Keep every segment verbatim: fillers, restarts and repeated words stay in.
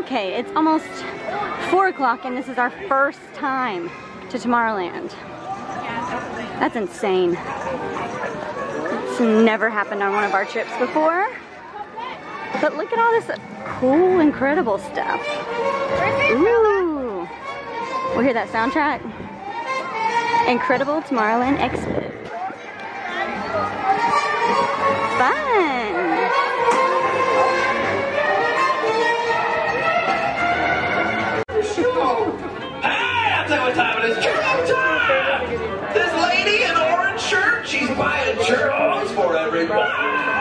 Okay, it's almost four o'clock and this is our first time to Tomorrowland. That's insane. It's never happened on one of our trips before. But look at all this cool, incredible stuff. Ooh. We'll hear that soundtrack. Incredible Tomorrowland Expo. Fun. Hey, I'll tell you what time it is. Churro time! This lady in an orange shirt, she's buying churros for everybody.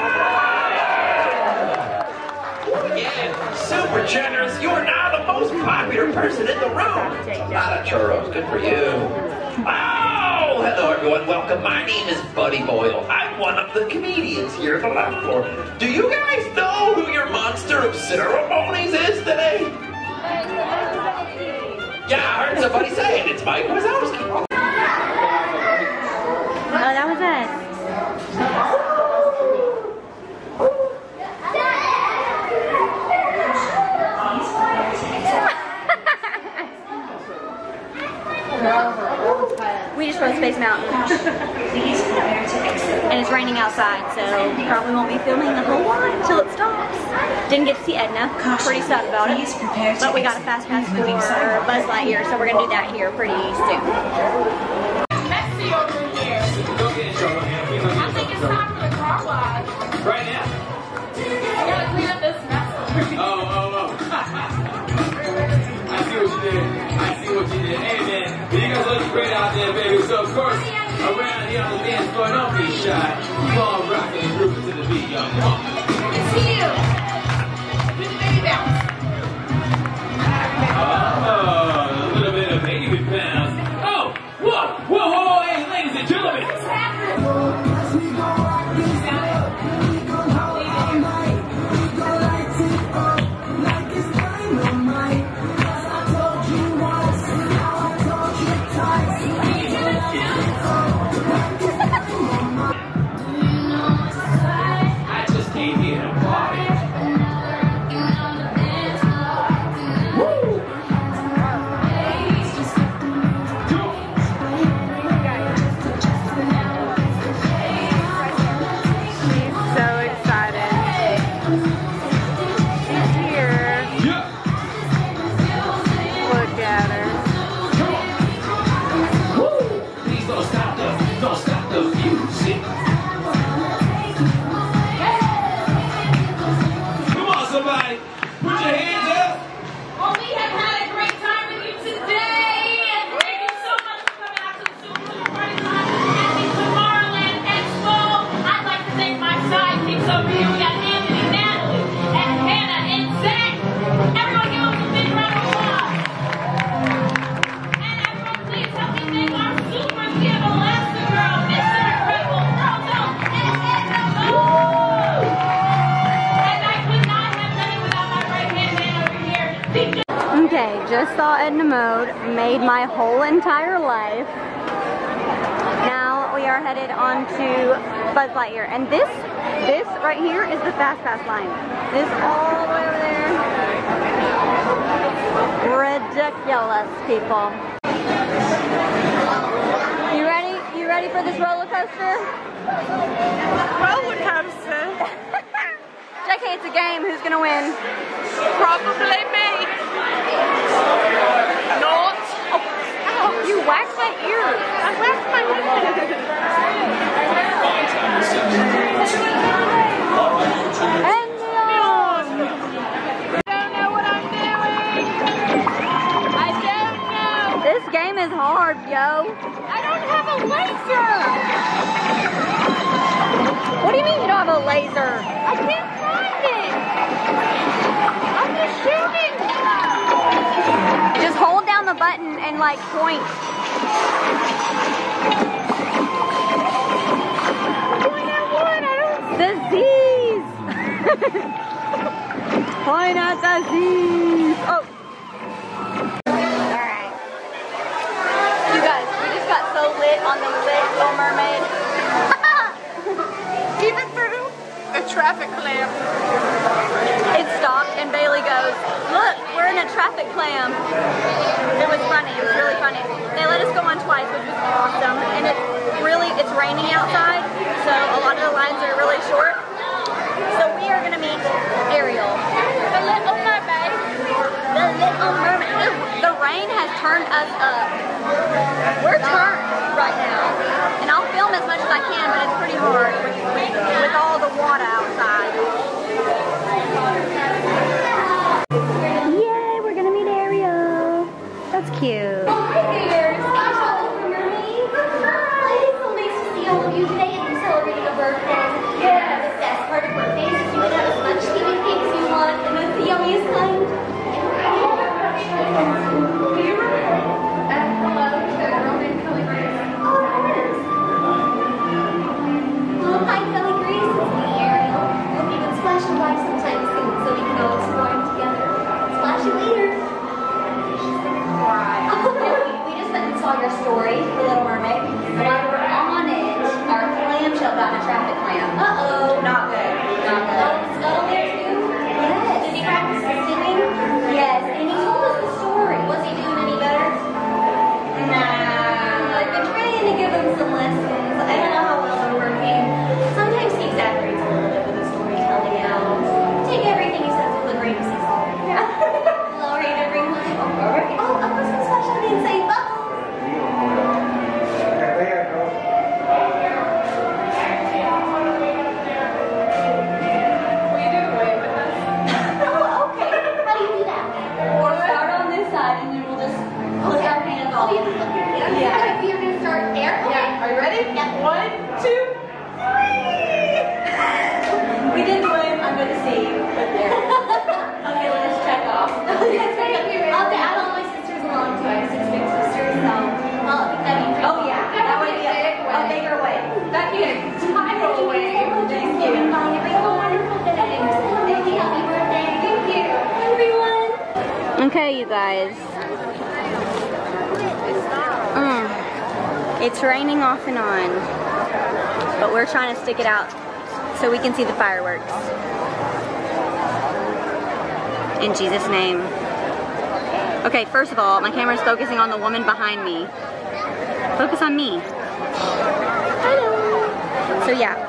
Yeah, super generous. You are now the most popular person in the room. A lot of churros. Good for you. Oh, hello everyone. Welcome. My name is Buddy Boyle. I'm one of the comedians here at the left floor. Do you guys know who your monster of ceremonies is today? Yeah, I heard somebody say it. It's Mike Wazowski. Oh, that was us. We just rode Space Mountain. And it's raining outside, so probably won't be filming the whole lot until it stops. Didn't get to see Edna. Pretty sad about it. But we got a fast pass for Buzz Lightyear, so we're going to do that here pretty soon. Messy over here. I think it's time for the car wash. Right now? I gotta clean up this mess. Oh, oh, oh. I see what you did. I see what you did. Hey, man, you guys look great out there, baby. So, of course, around here on the dance floor, don't be shy. You all rocking and grooving to the beat, y'all. Come on. It's you. Do the baby bounce. Oh, a little bit of baby bounce. Oh, whoa, whoa, whoa, hey, ladies and gentlemen. What's happening? I just came here to party. Woo! So excited. She's here. Yeah. Look at her. Woo! Please don't stop the, don't stop the music. Come on, somebody. Put your hands up. Well, we have had a great time with you today. And thank you so much for coming out to the Super Cool Party Time at the Tomorrowland Expo. I'd like to thank my sidekicks over here. We got Anthony, Natalie, and Hannah, and Zach. Everyone give them a big round of applause. And everyone, please help me thank our supers. We have Elastigirl, Mister Incredible, Frozo, and Edna. And I could not have done it without my right-hand man over here. D J Okay, just saw Edna mode, made my whole entire life. Now we are headed on to Buzz Lightyear, and this, this right here is the Fast Pass line. This all the way over there. Ridiculous, people. You ready? You ready for this roller coaster? Roller coaster? J K, it's a game. Who's gonna win? Probably me. Not. Oh, you waxed my ear. I waxed my ear. And on. I don't know what I'm doing. I don't know. This game is hard, yo. I don't have a laser. What do you mean you don't have a laser? I can't find it. I'm just shooting. Just hold down the button and like point. Point at what? I don't. The Z's. Point at the Z's. Oh. Alright. You guys, we just got so lit on the lit Little Mermaid. Even through the traffic lamp. It stopped and Bailey goes, look, traffic clam. It was funny, it was really funny. They let us go on twice, which was awesome. And it really, it's raining outside, so a lot of the lines are really short. So we are gonna meet Ariel. The Little Mermaid. The Little Mermaid. The, the rain has turned us up. We're turned right now. And I'll film as much as I can, but it's pretty hard with, with, with all the water outside. Yay, we're gonna meet Ariel. That's cute. Oh, hi there, Sasha Little Mermaid. Hi, it's so nice to see all of you today and you're celebrating a birthday. Yeah, the best part of birthdays is you can have as much steaming cake as you want and it's the yummiest kind. Do you remember? Hello to Roman Kelly Grace. Oh, yes. Oh, hi Kelly Grace, it's me, Ariel. Hope you can splash and by sometime soon so we can all explore them together. Splash you later. We just went and saw your story, The Little Mermaid. And while we were on it, our clamshell got in a traffic clam. Uh-oh. Not good. Not good. Oh, the scuttle there too? Yes. Did he practice singing? Yes. And he told us the story. Was he doing any better? Nah. I've been trying to give him some lessons. I don't know how well they're working. Sometimes he exaggerates a little bit with the storytelling now. Take everything he says with a grain of sea salt. Yeah. All right, everyone. All right. Oh, of course, I'm special. I didn't say bubbles. Oh, okay. How do you do that? We'll start on this side and then we'll just flip our hands all. Oh, you have to flip your hands? Yeah. Okay, you're going to start there? Okay. Yeah, are you ready? Yeah. One, two, three. We did win. I'm gonna see you. Okay, let's check off. Okay, I'll have to add all my sisters along too. I have six big sisters, so I'll think that'd be Oh yeah, that would be a, a bigger way. That'd be a tidal wave. Thank you. Bye, everyone. Wonderful day. Thank you. Happy birthday. Thank you. Everyone. Okay, you guys. Mm. It's raining off and on, but we're trying to stick it out so we can see the fireworks. In Jesus' name. Okay, first of all, my camera's focusing on the woman behind me. Focus on me. Hello. So yeah.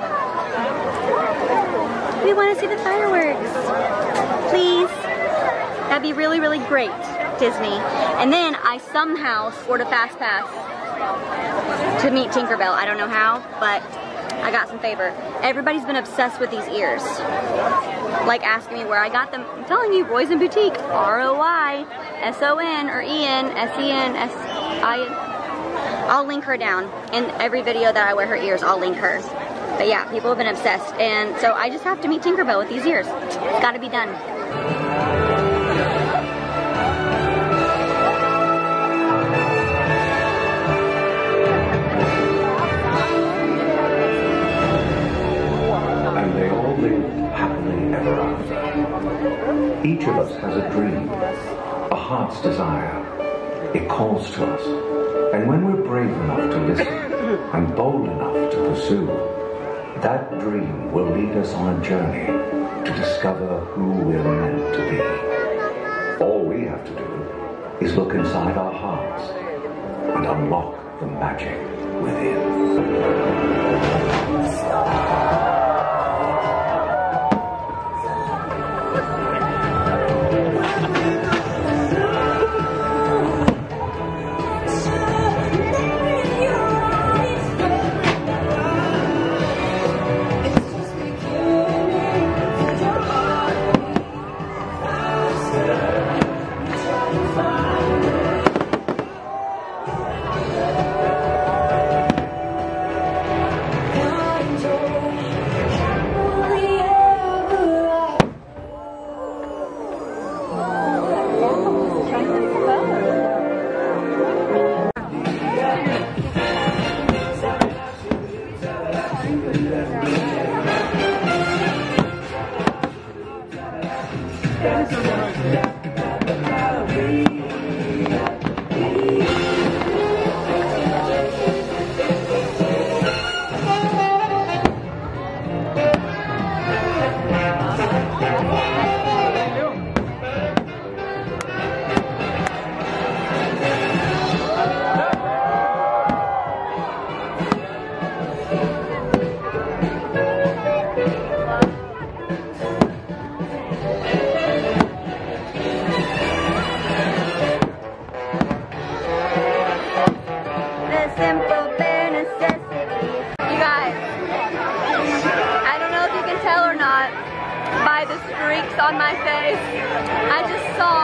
We want to see the fireworks. Please. That'd be really, really great, Disney. And then I somehow scored a fast pass to meet Tinkerbell. I don't know how, but I got some favor. Everybody's been obsessed with these ears. Like asking me where I got them. I'm telling you, Roy's and Boutique. R O Y S O N or E N S E N S I N. I'll link her down. In every video that I wear her ears, I'll link her. But yeah, people have been obsessed. And so I just have to meet Tinkerbell with these ears. It's gotta be done. And they all lived happily ever after. Each of us has a dream, a heart's desire. It calls to us. And when we're brave enough to listen and bold enough to pursue, that dream will lead us on a journey to discover who we're meant to be. All we have to do is look inside our hearts and unlock the magic within.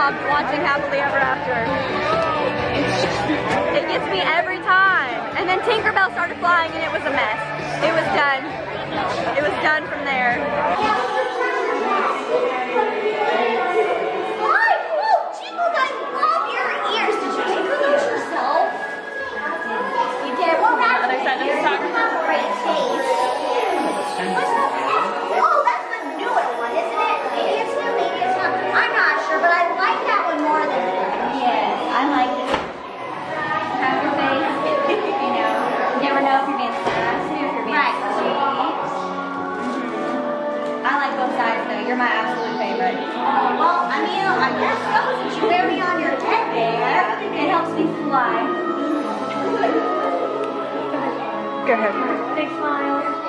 stopped watching Happily Ever After. It gets me every time. And then Tinkerbell started flying and it was a mess. It was done. It was done from there. Other side of the photographer. Great taste. Oh, that's the newer one, isn't it? Maybe it's new, maybe it's not. I'm not sure, but I like that one more than the other. Yes, I like it. Have your face. You know, you never know if you're being sassy, if you're being right. sweet. Mm-hmm. I like both sides though. You're my absolute favorite. Oh, well, I mean, I guess so. Since you wear me on your head there, it helps me fly. Go ahead. Big smile.